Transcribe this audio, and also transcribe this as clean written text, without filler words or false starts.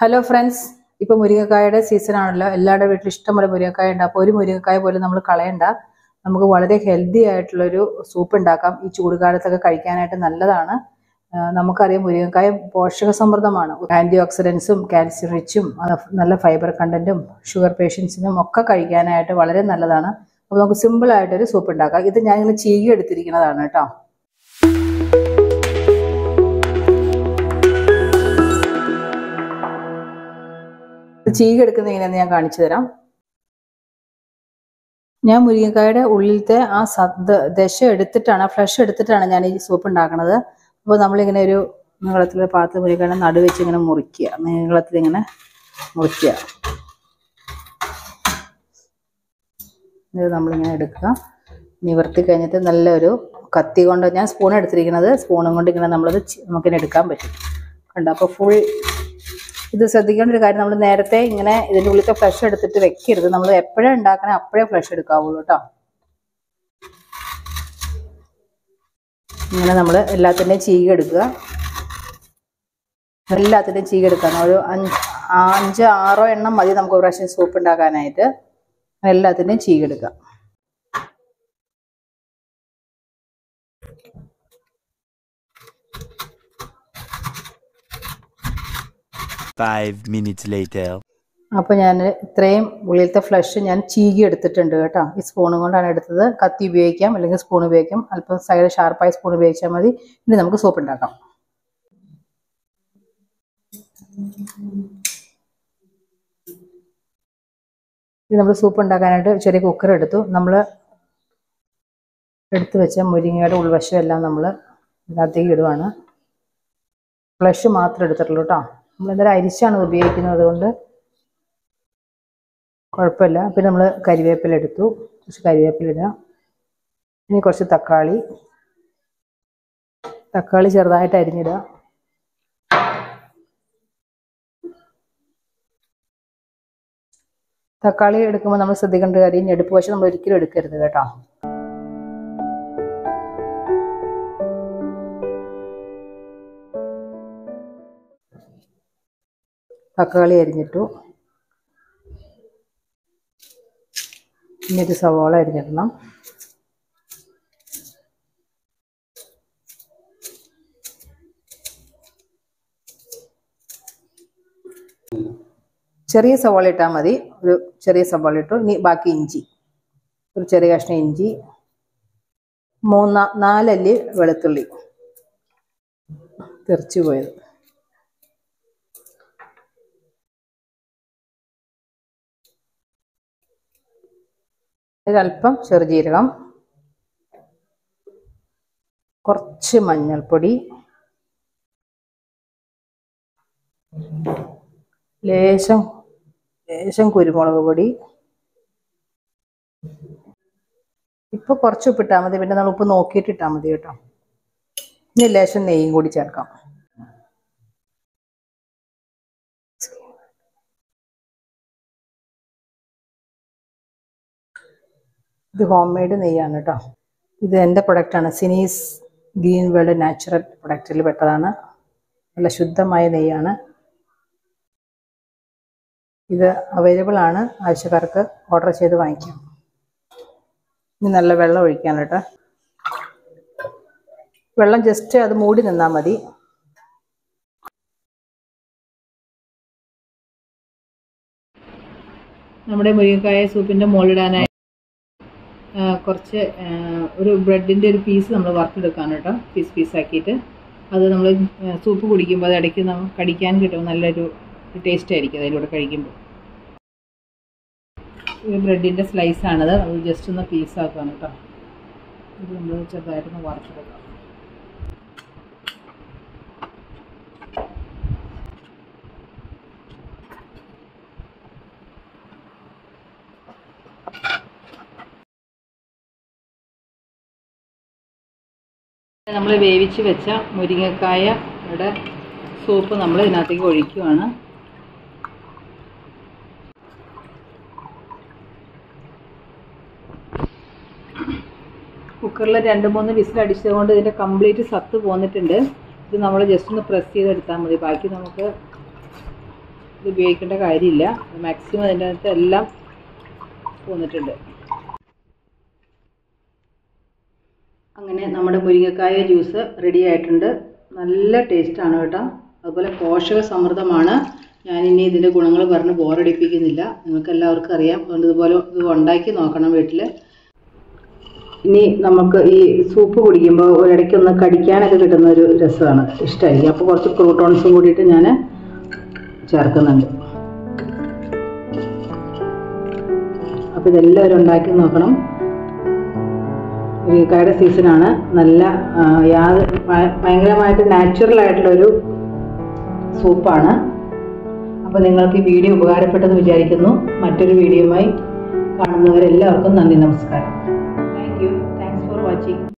Hello friends, ഇപ്പോൾ മുരിങ്ങക്കായയുടെ season ആണല്ലോ. എല്ലാവരുടെ വീട്ടിൽ ഇഷ്ടംപോലെ മുരിങ്ങക്കായ ഉണ്ട്. അപ്പോൾ ഒരു മുരിങ്ങക്കായ പോലും നമ്മൾ കളയണ്ട. നമുക്ക് വളരെ ഹെൽത്തി ആയിട്ടുള്ളൊരു സൂപ്പ് ഉണ്ടാക്കാം. ഈ ചൂടുകാലത്തൊക്കെ കഴിക്കാനായിട്ട് നല്ലതാണ്. നമുക്കറിയാം മുരിങ്ങക്കായ പോഷക സമൃദ്ധമാണ്. ആൻറ്റി ഓക്സിഡൻസും കാൽസ്യം റിച്ചും നല്ല ഫൈബർ കണ്ടന്റും ഷുഗർ പേഷ്യൻസിനും ഒക്കെ കഴിക്കാനായിട്ട് വളരെ നല്ലതാണ്. അപ്പോൾ നമുക്ക് സിമ്പിളായിട്ടൊരു സൂപ്പ് ഉണ്ടാക്കാം. ഇത് ഞാനിങ്ങനെ ചീകി എടുത്തിരിക്കുന്നതാണ് കേട്ടോ. ചീകി എടുക്കുന്നത് എങ്ങനെയാണെന്ന് ഞാൻ കാണിച്ചു തരാം. ഞാൻ മുരിങ്ങക്കായുടെ ഉള്ളിലത്തെ ആ ദശ എടുത്തിട്ടാണ്, ഫ്ലഷ് എടുത്തിട്ടാണ് ഞാൻ ഈ സൂപ്പ് ഉണ്ടാക്കുന്നത്. അപ്പോൾ നമ്മളിങ്ങനെ ഒരു നീളത്തിലൊരു പാത്രത്തിൽ മുരിങ്ങക്കായ നടുവെച്ച് ഇങ്ങനെ മുറിക്കുക, നീളത്തിലിങ്ങനെ മുറിക്കുക. ഇത് നമ്മളിങ്ങനെ എടുക്കുക. നിവർത്തി കഴിഞ്ഞിട്ട് നല്ലൊരു കത്തി കൊണ്ട്, ഞാൻ സ്പൂൺ എടുത്തിരിക്കുന്നത്, സ്പൂണും കൊണ്ട് ഇങ്ങനെ നമുക്കിങ്ങനെ എടുക്കാൻ പറ്റും. കണ്ടോ? അപ്പോൾ ഫുൾ ഇത് ശ്രദ്ധിക്കേണ്ട ഒരു കാര്യം, നമ്മൾ നേരത്തെ ഇങ്ങനെ ഇതിൻ്റെ ഉള്ളിലത്തെ ഫ്ലഷ് എടുത്തിട്ട് വെക്കരുത്. നമ്മൾ എപ്പോഴാണ് ഉണ്ടാക്കണേ അപ്പോഴേ ഫ്ലഷ് എടുക്കാവുള്ളൂ കേട്ടോ. ഇങ്ങനെ നമ്മൾ എല്ലാത്തിൻ്റെയും ചീകി എടുക്കുക. എല്ലാത്തിൻ്റെയും ചീകി എടുക്കാൻ ഒരു 5-6 എണ്ണം മതി നമുക്ക് ഒരു പ്രാവശ്യം സൂപ്പ് ഉണ്ടാക്കാനായിട്ട്. എല്ലാത്തിൻ്റെയും ചീകി എടുക്കുക. അപ്പോൾ ഞാൻ ഇത്രയും ഉള്ളിലത്തെ ഫ്ലഷ് ഞാൻ ചീകി എടുത്തിട്ടുണ്ട് കേട്ടോ. ഈ സ്പൂണും കൊണ്ടാണ് എടുത്തത്. കത്തി ഉപയോഗിക്കാം, അല്ലെങ്കിൽ സ്പൂൺ ഉപയോഗിക്കാം. അല്പം സൈഡ് ഷാർപ്പായ സ്പൂൺ ഉപയോഗിച്ചാൽ മതി. ഇനി നമുക്ക് സൂപ്പ് ഉണ്ടാക്കാം. ഇത് നമ്മൾ സൂപ്പ് ഉണ്ടാക്കാനായിട്ട് ചെറിയ കുക്കർ എടുത്തു. നമ്മൾ എടുത്തു വെച്ച മുരിങ്ങയുടെ ഉൾവശം എല്ലാം നമ്മൾ ഇതിനകത്തേക്ക് ഇടുവാണ്. ഫ്ലഷ് മാത്രമേ എടുത്തിട്ടുള്ളൂ കേട്ടോ. നമ്മളെന്തായാലും അരിച്ചാണ് ഉപയോഗിക്കുന്നത്, അതുകൊണ്ട് കുഴപ്പമില്ല. പിന്നെ നമ്മൾ കരിവേപ്പില എടുത്തു, കുറച്ച് കരിവേപ്പില ഇടുക. ഇനി കുറച്ച് തക്കാളി ചെറുതായിട്ട് അരിഞ്ഞിടുക. തക്കാളി എടുക്കുമ്പോൾ നമ്മൾ ശ്രദ്ധിക്കേണ്ട കാര്യം, ഞെടുപ്പ് വശം നമ്മൾ ഒരിക്കലും എടുക്കരുത് കേട്ടോ. തക്കാളി അരിഞ്ഞിട്ടു. ഇനിയൊരു സവാള അരിഞ്ഞിടണം. ചെറിയ സവാള ഇട്ടാൽ മതി. ഒരു ചെറിയ സവാള ഇട്ടു. ഇനി ബാക്കി ഇഞ്ചി, ഒരു ചെറിയ കഷ്ണം ഇഞ്ചി, 4 അല്ലി വെളുത്തുള്ളി തെറിച്ചു പോയത്, ഒരല്പം ചെറുജീരകം, കുറച്ച് മഞ്ഞൾപ്പൊടി, ലേശം കുരുമുളക് പൊടി. ഇപ്പൊ കുറച്ച് ഉപ്പിട്ടാൽ മതി, പിന്നെ നമ്മൾ ഉപ്പ് നോക്കിയിട്ട് ഇട്ടാൽ മതി കേട്ടോ. ഇനി ലേശം നെയ്യും കൂടി ചേർക്കാം. ഇത് ഹോം മെയ്ഡ് നെയ്യാണ് കേട്ടോ. ഇത് എൻ്റെ പ്രൊഡക്റ്റാണ്. സിനീസ് ഗ്രീൻ വേൾഡ് നാച്ചുറൽ പ്രൊഡക്റ്റിൽ പെട്ടതാണ്. നല്ല ശുദ്ധമായ നെയ്യാണ്. ഇത് അവൈലബിൾ ആണ്, ആവശ്യക്കാർക്ക് ഓർഡർ ചെയ്ത് വാങ്ങിക്കാം. ഇനി നല്ല വെള്ളം ഒഴിക്കാൻ കേട്ടോ. വെള്ളം ജസ്റ്റ് അത് മൂടി നിന്നാൽ മതി. നമ്മുടെ മുരിങ്ങക്കായ സൂപ്പിൻ്റെ മുകളിലിടാനായി കുറച്ച് ഒരു ബ്രെഡിൻ്റെ ഒരു പീസ് നമ്മൾ വറുത്തെടുക്കാണ് കേട്ടോ. പീസാക്കിയിട്ട് അത് നമ്മൾ സൂപ്പ് കുടിക്കുമ്പോൾ അത് ഇടയ്ക്ക് നമുക്ക് കടിക്കാൻ കിട്ടും. നല്ലൊരു ടേസ്റ്റ് ആയിരിക്കും അതിലൂടെ കഴിക്കുമ്പോൾ. ഒരു ബ്രെഡിൻ്റെ സ്ലൈസാണത്. അത് ജസ്റ്റ് ഒന്ന് പീസാക്കാണ് കേട്ടോ. ഇത് നമ്മൾ ചെറുതായിട്ടൊന്ന് വറുത്തെടുക്കാം. നമ്മൾ വേവിച്ച് വെച്ച മുരിങ്ങക്കായയുടെ സൂപ്പ് നമ്മൾ ഇതിനകത്തേക്ക് ഒഴിക്കുകയാണ്. കുക്കറിൽ 2-3 വിസിൽ അടിച്ചതുകൊണ്ട് ഇതിൻ്റെ കംപ്ലീറ്റ് സത്ത് പോന്നിട്ടുണ്ട്. ഇത് നമ്മൾ ജസ്റ്റ് ഒന്ന് പ്രസ് ചെയ്തെടുത്താൽ മതി. ബാക്കി നമുക്ക് ഇത് ഉപയോഗിക്കേണ്ട കാര്യമില്ല. മാക്സിമം അതിൻ്റെ അകത്ത് എല്ലാം പോന്നിട്ടുണ്ട്. അങ്ങനെ നമ്മുടെ മുരിങ്ങക്കായ ജ്യൂസ് റെഡി ആയിട്ടുണ്ട്. നല്ല ടേസ്റ്റാണ് കേട്ടോ. അതുപോലെ പോഷക സമൃദ്ധമാണ്. ഞാനിനി ഇതിൻ്റെ ഗുണങ്ങൾ പറഞ്ഞ് ബോറടിപ്പിക്കുന്നില്ല, നിങ്ങൾക്ക് എല്ലാവർക്കും അറിയാം. അതുകൊണ്ട് ഇതുപോലെ ഇത് ഉണ്ടാക്കി നോക്കണം വീട്ടിൽ. ഇനി നമുക്ക് ഈ സൂപ്പ് കുടിക്കുമ്പോൾ ഒരിടയ്ക്കൊന്ന് കടിക്കാനൊക്കെ കിട്ടുന്നൊരു രസമാണ്, ഇഷ്ടമായി. അപ്പോൾ കുറച്ച് ക്രൂട്ടോൺസും കൂടിയിട്ട് ഞാൻ ചേർക്കുന്നുണ്ട്. അപ്പോൾ ഇതെല്ലാവരും ഉണ്ടാക്കി നോക്കണം. മുരിങ്ങക്കായുടെ സീസണാണ്. നല്ല ഭയങ്കരമായിട്ട് നാച്ചുറലായിട്ടുള്ളൊരു സൂപ്പാണ്. അപ്പോൾ നിങ്ങൾക്ക് ഈ വീഡിയോ ഉപകാരപ്പെട്ടെന്ന് വിചാരിക്കുന്നു. മറ്റൊരു വീഡിയോയുമായി കാണുന്നവരെല്ലാവർക്കും നന്ദി, നമസ്കാരം. Thanks for watching.